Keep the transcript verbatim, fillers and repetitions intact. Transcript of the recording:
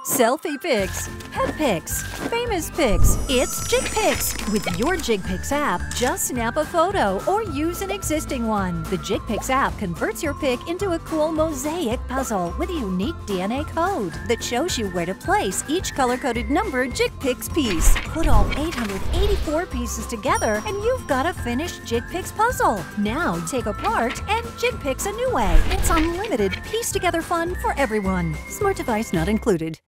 Selfie pics, pet pics, famous pics. It's JigPix. With your JigPix app, just snap a photo or use an existing one. The JigPix app converts your pic into a cool mosaic puzzle with a unique D N A code that shows you where to place each color-coded numbered JigPix piece. Put all eight hundred eighty-four pieces together and you've got a finished JigPix puzzle. Now take apart and JigPix a new way. It's unlimited piece-together fun for everyone. Smart device not included.